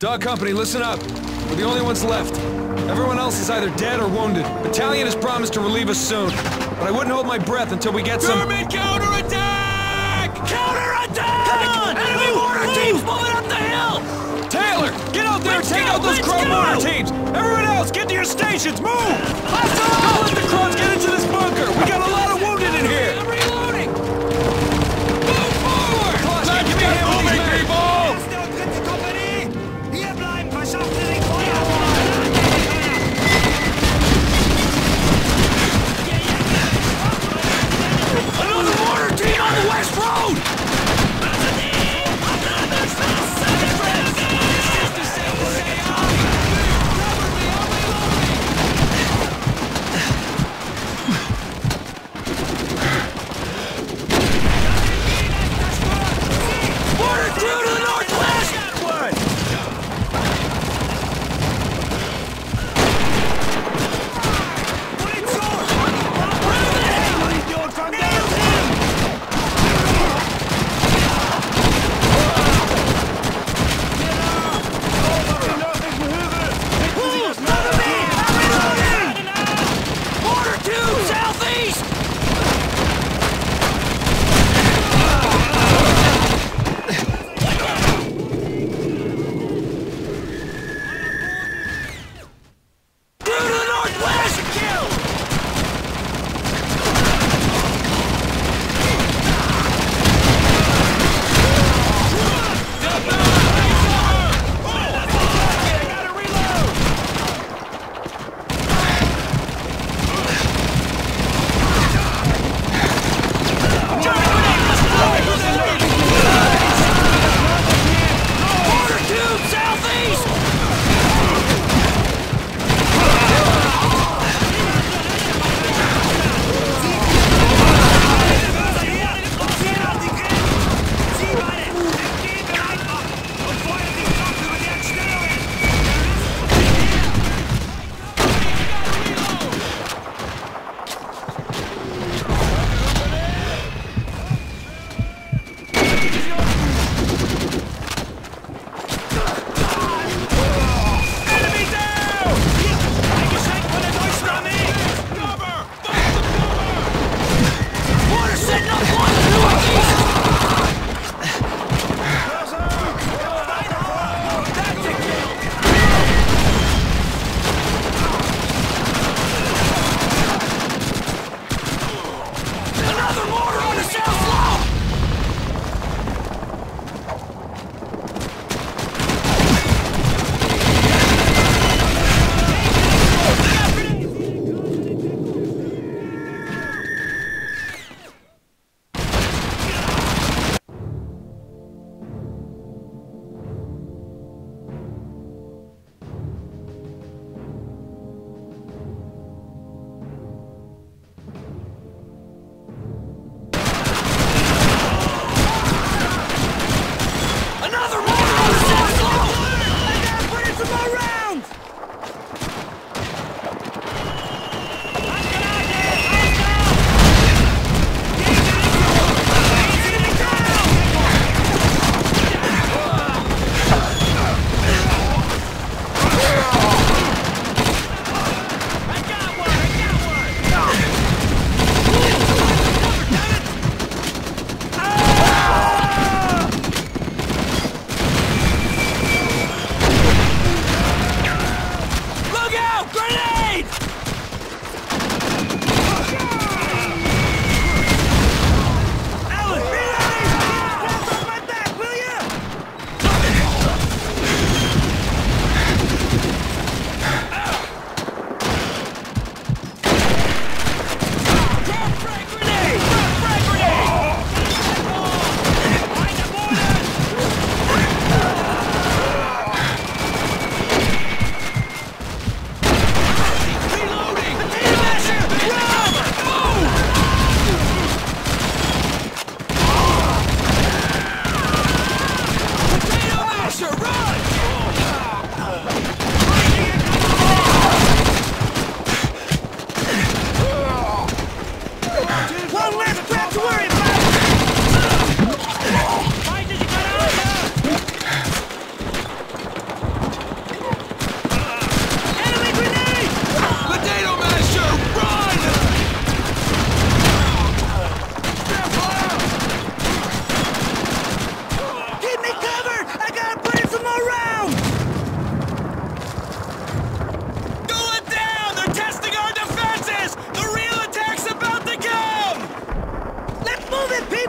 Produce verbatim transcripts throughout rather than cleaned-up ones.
Dog Company, listen up. We're the only ones left. Everyone else is either dead or wounded. Battalion has promised to relieve us soon, but I wouldn't hold my breath until we get some— German counterattack! Counterattack! Enemy mortar teams moving up the hill! Taylor, get out there Let's and take go, out those let's Crow go! mortar teams! Everyone else, get to your stations, move! Let's go! Don't let the Crows get into this bunker! We got a lot of wounded in here! I'm reloading! Move forward! Let's give me a hand with these men! Hier bleiben, verschafft Sie sich Feuer! Another mortar team on the west road!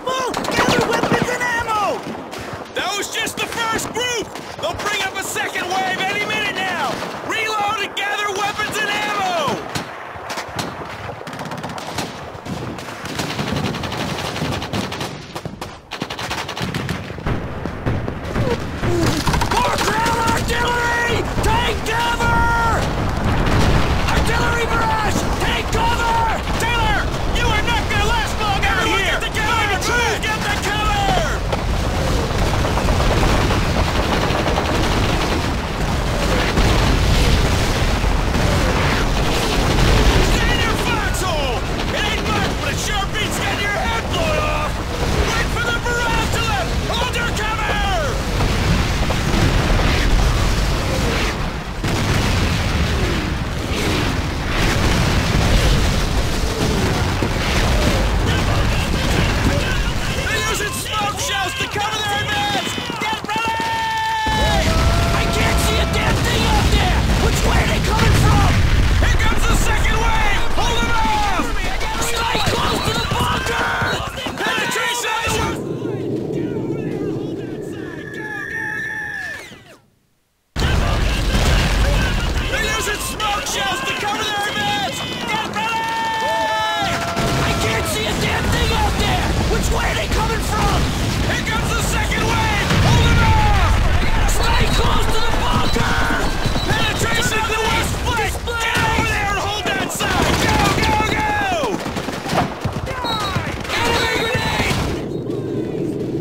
People! Gather weapons and ammo! That was just the first group! They'll bring up a second wave any minute now! Reload and gather weapons and ammo! More ground artillery! Take cover! Artillery barrage! Take cover! Taylor! You are not gonna last long out here! Get together! Find a truth! Get the cover! Stay in your foxhole! It ain't much, but it sure beats getting your head blown off! Wait for the barrage to lift! Hold your cover! They're using smoke shells to cover their advance! Get ready! I can't see a damn thing out there! Which way are they coming from? Here comes the second wave! Hold them off! Stay close to the bunker! Penetration on the west! They're using smoke shells to cover their advance! Get ready! I can't see a damn thing out there! Which way are they coming from? Here comes the second wave! Hold them off! Stay close to the bunker! Penetration on the west flank! Get over there and hold that side! Go, go, go! Enemy grenade!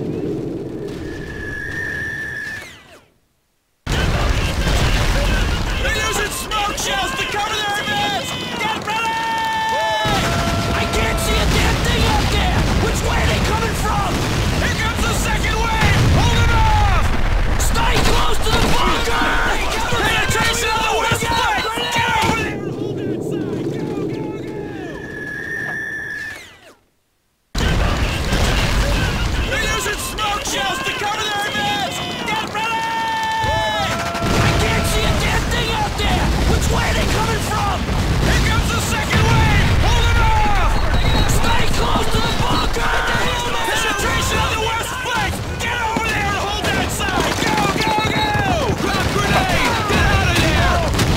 They're using smoke shells to cover their advance! Get ready! I can't see a damn thing out there! Which way are they coming from? Here comes the second wave! Hold them off! Stay close to the bunker! Penetration on the west flank! Get over there! They're using smoke shells to cover their advance! Get ready! I can't see a damn thing out there! Which way are they coming from? Here comes the second wave! Hold them off! Stay close to the bunker! Penetration on the west flank! Get over there and hold that side! Go, go, go! Drop grenade! Get out of here!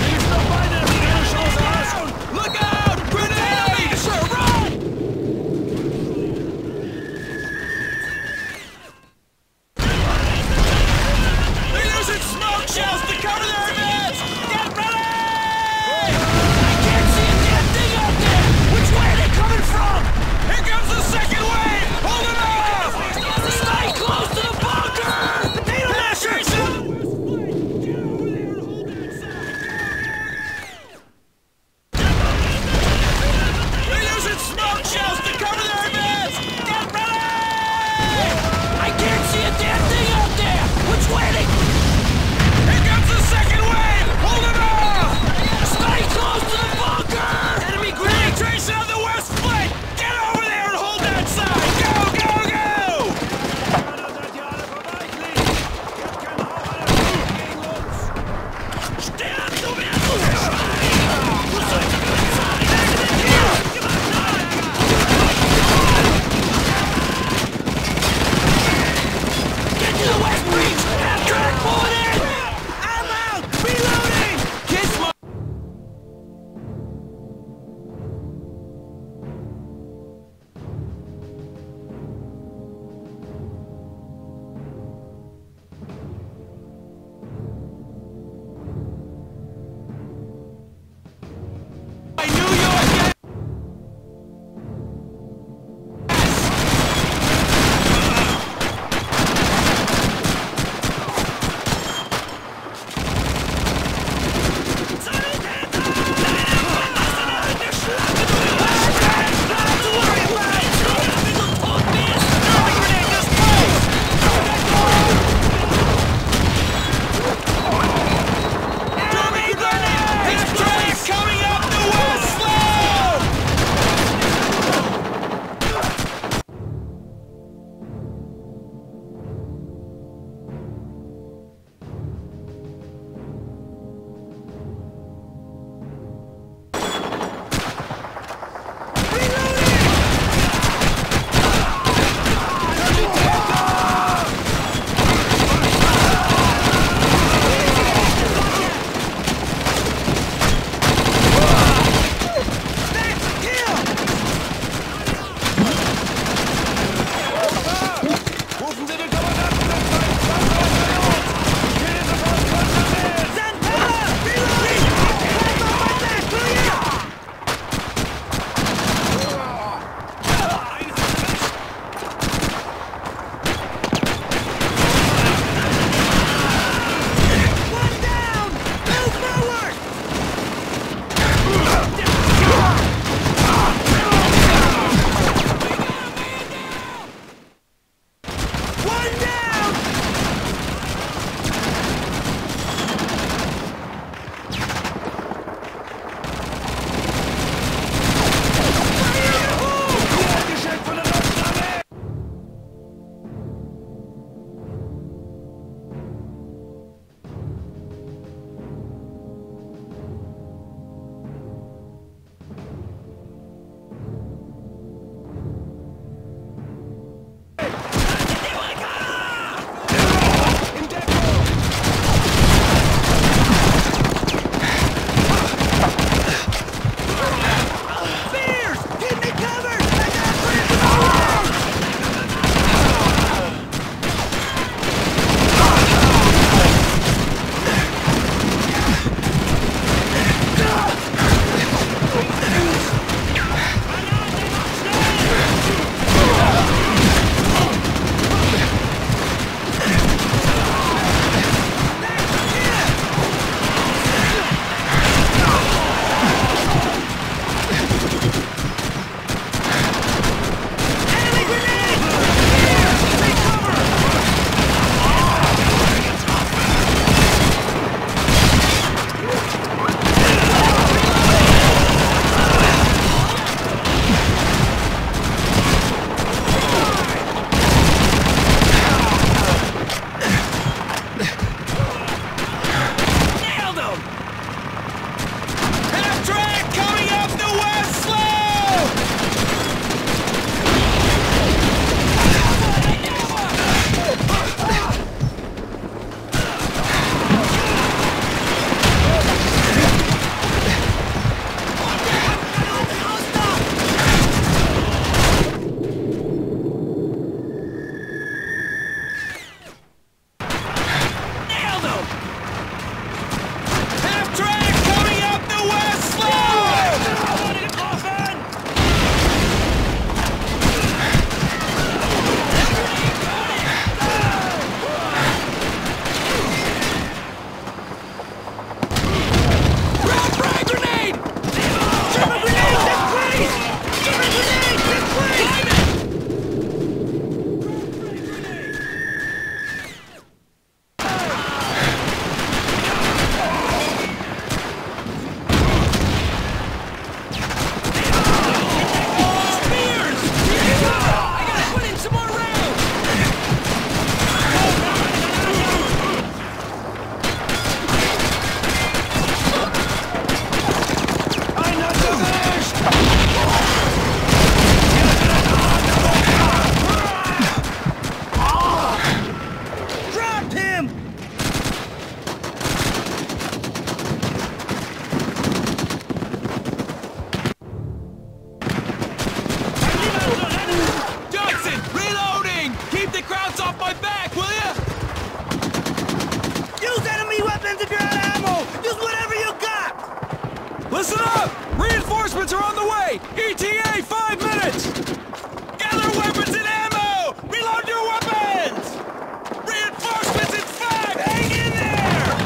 Look out! Grenade! Sir, run! They're using smoke shells to cover their advance! Get ready! I can't see a damn thing out there! Which way are they coming from? Here comes the second wave! Hold them off! Stay close to the bunker! Penetration! They're using smoke shells to cover their advance! Get ready! I can't see a damn thing out there! Which way are they... Here comes the second wave! Hold them off! Stay close to the bunker! Enemy grenade! Penetration on the west flank! Get over there and hold that side! Go, go, go! Get to the west breach! Half track, Listen up! Reinforcements are on the way! E T A, five minutes! Gather weapons and ammo! Reload your weapons! Reinforcements in five! Hang in there!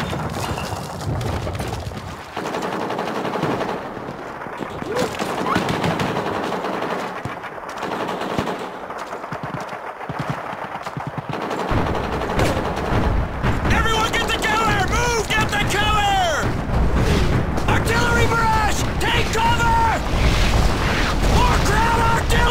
Everyone get the cover! Move! Get the cover! Artillery barrage! Take cover! More ground artillery!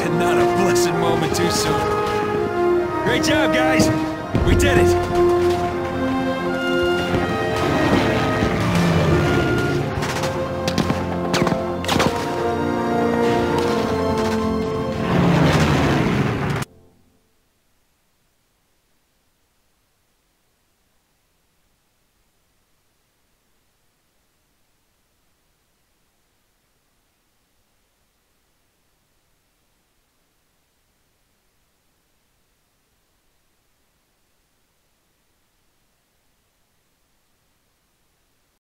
Not a blessed moment too soon. Great job, guys! We did it!